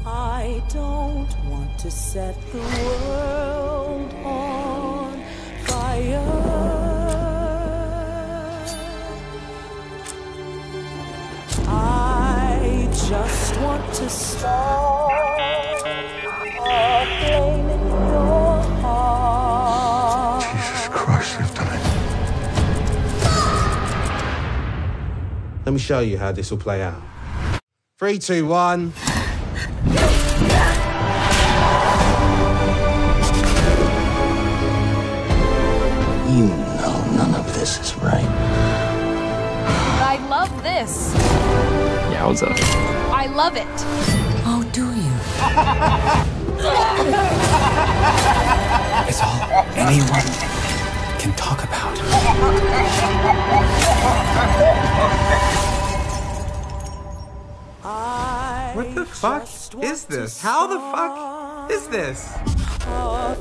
I don't want to set the world on fire. I just want to start a flame in your heart. Jesus Christ, you've done it. Let me show you how this will play out. 3, 2, 1. You know none of this is right. I love this. Yowza. I love it. Oh, do you? It's all anyone can talk about. What the fuck is this? How the fuck is this? A